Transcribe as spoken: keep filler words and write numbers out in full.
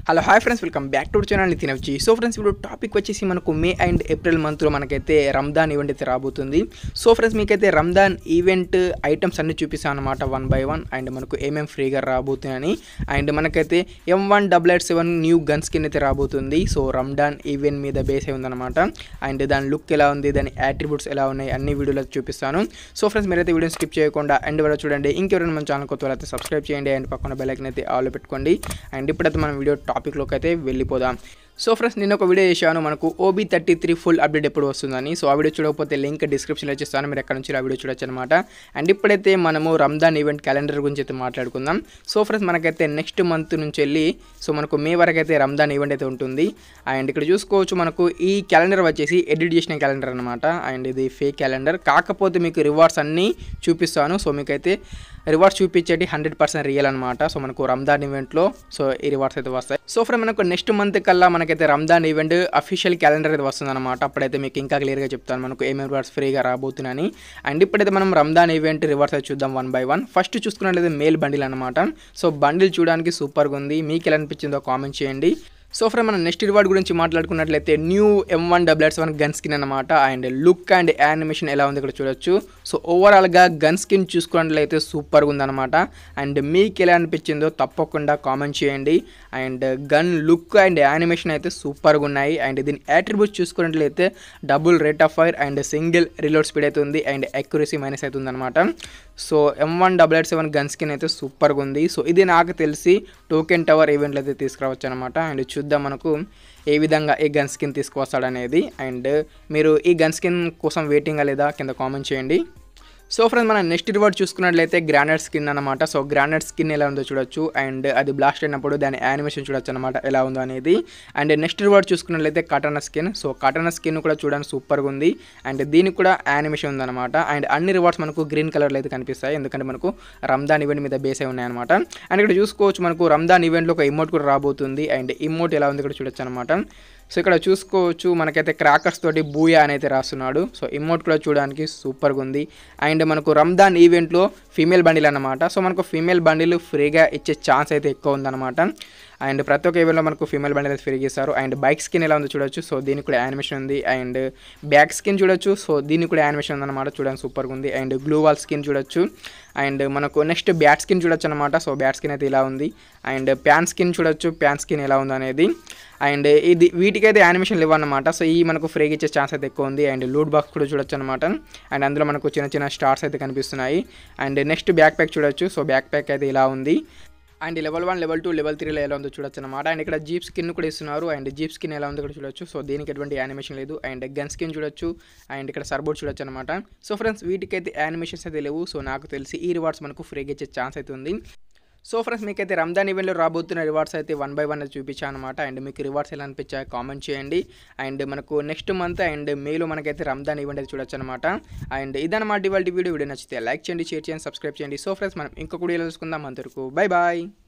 Hello hi friends, welcome back to channel Nitin వచ్చి. So friends, ఇప్పుడు topic వచ్చేసి మనకు మే అండ్ ఏప్రిల్ మంత్లో మనకైతే రంజాన్ ఈవెంట్ అయితే రాబోతుంది. సో ఫ్రెండ్స్, మీకైతే రంజాన్ ఈవెంట్ ఐటమ్స్ అన్ని చూపిస్తాను అనమాట వన్ బై వన్. అండ్ మనకు ఏమేమి ఫ్రీగా రాబోతున్నాయని, అండ్ మనకైతే M one double eight seven new gun skin అయితే రాబోతుంది. సో రంజాన్ ఈవెంట్ మీద బేస్ అయి ఉందన్నమాట. అండ్ దాని లుక్ ఎలా ఉంది, దాని యాట్రిబ్యూట్స్ ఎలా ఉన్నాయి, అన్ని వీడియోలో చూపిస్తాను. సో ఫ్రెండ్స్, మీరైతే వీడియోని స్కిప్ చేయకుండా ఎండ్ వరకు చూడండి. ఇంకెవరైనా మన ఛానల్ కొత్త అయితే సబ్స్క్రైబ్ చేయండి. అండ్ పక్కన బెల్ ఐకాన్ అయితే ఆల్ పెట్టుకోండి. అండ్ ఇప్పుడైతే మనం వీడియో టాపిక్లోకి అయితే వెళ్ళిపోదాం. సో ఫ్రెండ్స్, నేను ఒక వీడియో చేశాను మనకు OB thirty three full update ఎప్పుడు వస్తుందని. సో ఆ వీడియో చూడకపోతే లింక్ డిస్క్రిప్షన్లో ఇచ్చేస్తాను, మీరు ఎక్కడ నుంచి ఆ వీడియో చూడొచ్చు అనమాట. అండ్ ఇప్పుడైతే మనము రంజాన్ ఈవెంట్ క్యాలెండర్ గురించి అయితే మాట్లాడుకుందాం. సో ఫ్రెండ్స్, మనకైతే నెక్స్ట్ మంత్ నుంచి వెళ్ళి సో మనకు మే వరకు అయితే రంజాన్ ఈవెంట్ అయితే ఉంటుంది. అండ్ ఇక్కడ చూసుకోవచ్చు, మనకు ఈ క్యాలెండర్ వచ్చేసి ఎడిట్ చేసిన క్యాలెండర్ అనమాట. అండ్ ఇది ఫేక్ క్యాలెండర్, కాకపోతే మీకు రివార్డ్స్ అన్నీ చూపిస్తాను. సో మీకైతే రివార్డ్స్ చూపించేటి హండ్రెడ్ పర్సెంట్ రియల్ అనమాట. సో మనకు రంజాన్ ఈవెంట్లో సో ఈ రివార్డ్స్ అయితే వస్తాయి. సో ఫ్రెండ్, మనకు నెక్స్ట్ మంత్ కల్లా మనకైతే రంజాన్ ఈవెంట్ అఫీషియల్ క్యాలెండర్ అయితే వస్తుంది అనమాట. అప్పుడైతే మీకు ఇంకా క్లియర్గా చెప్తాను మనకు ఏమేమి రివార్డ్స్ ఫ్రీగా రాబోతున్నాయని. అండ్ ఇప్పుడైతే మనం రంజాన్ ఈవెంట్ రివార్డ్స్ అయితే చూద్దాం వన్ బై వన్. ఫస్ట్ చూసుకున్నట్లయితే మేల్ బండిల్ అనమాట. సో బండిల్ చూడడానికి సూపర్గా ఉంది, మీకు ఎలా అనిపించిందో కామెంట్ చేయండి. సో ఫ్రెండ్, మనం నెక్స్ట్ రివార్డ్ గురించి మాట్లాడుకున్నట్లయితే new M one double eight seven gun skin అనమాట. అండ్ లుక్ అండ్ యానిమేషన్ ఎలా ఉంది ఇక్కడ చూడొచ్చు. సో ఓవరాల్గా గన్ స్కిన్ చూసుకున్నట్లయితే సూపర్గా ఉందన్నమాట. అండ్ మీకు ఎలా అనిపించిందో తప్పకుండా కామెంట్ చేయండి. And gun look and animation అయితే సూపర్గా ఉన్నాయి. అండ్ దీని యాట్రిబ్యూట్స్ చూసుకున్నట్లయితే double rate of fire and single reload speed అయితే ఉంది. అండ్ అక్యురసీ మైనస్ అయితే ఉందన్నమాట. So M one double eight seven gun skin అయితే సూపర్గా ఉంది. సో ఇది నాకు తెలిసి టోకెన్ టవర్ ఈవెంట్లో అయితే తీసుకురావచ్చు అనమాట. అండ్ చూద్దాం మనకు ఏ విధంగా ఈ గన్ స్కిన్ తీసుకువస్తాడనేది. అండ్ మీరు ఈ గన్ స్కిన్ కోసం వెయిటింగా లేదా కింద కామెంట్ చేయండి. సో ఫ్రెండ్స్, మనం నెక్స్ట్ రివార్డ్ చూసుకున్నట్లయితే గ్రానైట్ స్కిన్ అనమాట. సో గ్రానైట్ స్కిన్ ఎలా ఉందో చూడొచ్చు. అండ్ అది బ్లాస్ట్ అయినప్పుడు దాని యానిమేషన్ చూడొచ్చు అనమాట ఎలా ఉందో అనేది. అండ్ నెక్స్ట్ రివార్డ్ చూసుకున్నట్లయితే katana skin. So katana skin కూడా చూడడానికి సూపర్గా ఉంది. అండ్ దీనికి కూడా యానిమేషన్ ఉందన్నమాట. అండ్ అన్ని రివార్డ్స్ మనకు గ్రీన్ కలర్లో అయితే కనిపిస్తాయి, ఎందుకంటే మనకు రంజాన్ ఈవెంట్ మీద బేస్ అయి ఉన్నాయన్నమాట. అండ్ ఇక్కడ చూసుకోవచ్చు, మనకు రంజాన్ ఈవెంట్లో ఒక ఇమోట్ కూడా రాబోతుంది. అండ్ ఇమోట్ ఎలా ఉంది ఇక్కడ చూడొచ్చు అనమాట. సో ఇక్కడ చూసుకోవచ్చు, మనకైతే క్రాకర్స్ తోటి బూయా అని అయితే రాస్తున్నాడు. సో ఇమోట్ కూడా చూడడానికి సూపర్గా ఉంది. అండ్ మనకు రంజాన్ ఈవెంట్లో ఫీమేల్ బండిల్ అనమాట. సో మనకు ఫీమేల్ బండిల్ ఫ్రీగా ఇచ్చే ఛాన్స్ అయితే ఎక్కువ ఉందన్నమాట. అండ్ ప్రతి ఒక్క ఈవెంట్లో మనకు ఫీమేల్ బండిల్ అయితే ఫ్రీగా ఇస్తారు. అండ్ బైక్ స్కిన్ ఎలా ఉందో చూడొచ్చు. సో దీనికి కూడా యానిమేషన్ ఉంది. అండ్ బ్యాక్ స్కిన్ చూడొచ్చు. సో దీనికి కూడా యానిమేషన్ ఉందన్నమాట, చూడడానికి సూపర్గా ఉంది. అండ్ గ్లూ వాల్ స్కిన్ చూడొచ్చు. అండ్ మనకు నెక్స్ట్ బ్యాట్ స్కిన్ చూడొచ్చు అనమాట. సో బ్యాట్ స్కిన్ అయితే ఇలా ఉంది. అండ్ ప్యాన్ స్కిన్ చూడొచ్చు, ప్యాన్ స్కిన్ ఎలా ఉంది అనేది. అండ్ ఇది వీటికైతే యానిమేషన్ ఇవ్వన్నమాట. సో ఈ మనకు ఫ్రీగా ఇచ్చే ఛాన్స్ అయితే ఎక్కువ ఉంది. అండ్ లూట్ బాక్స్ కూడా చూడొచ్చు అనమాట. అండ్ అందులో మనకు చిన్న చిన్న స్టార్స్ అయితే కనిపిస్తున్నాయి. అండ్ నెక్స్ట్ బ్యాక్ ప్యాక్ చూడొచ్చు. సో బ్యాక్ ప్యాక్ అయితే ఇలా ఉంది. And level one, level two, level త్రీలో ఎలా ఉందో చూడొచ్చు అనమాట. అండ్ ఇక్కడ జీప్ స్కిన్ కూడా ఇస్తున్నారు. అండ్ జీప్ స్కిన్ ఎలా ఉందో ఇక్కడ చూడొచ్చు. సో దీనికి ఎటువంటి యానిమేషన్ లేదు. అండ్ గన్ స్కిన్ చూడొచ్చు. అండ్ ఇక్కడ సర్బోర్డ్ చూడొచ్చు అనమాట. సో ఫ్రెండ్స్, వీటికైతే యానిమేషన్స్ అయితే లేవు. సో నాకు తెలిసి ఈ రివార్డ్స్ మనకు ఫ్రీగా ఇచ్చే ఛాన్స్ అయితే ఉంది. సో ఫ్రెండ్స్, మీకైతే రంజాన్ ఈవెంట్లో రాబోతున్న రివార్డ్స్ అయితే వన్ బై వన్ చూపించాను అనమాట. అండ్ మీకు రివార్డ్స్ ఎలా అనిపించాయి కామెంట్ చేయండి. అండ్ మనకు నెక్స్ట్ మంత్ అండ్ మేలో మనకైతే రంజాన్ ఈవెంట్ అయితే చూడొచ్చు అనమాట. అండ్ ఇదన్నమాట ఇవాళ వీడియో. వీడియో నచ్చితే లైక్ చేయండి, షేర్ చేయండి, సబ్స్క్రైబ్ చేయండి. సో ఫ్రెండ్స్, మనం ఇంకొక వీడియోలో చూసుకుందాం. అంతవరకు బై బాయ్.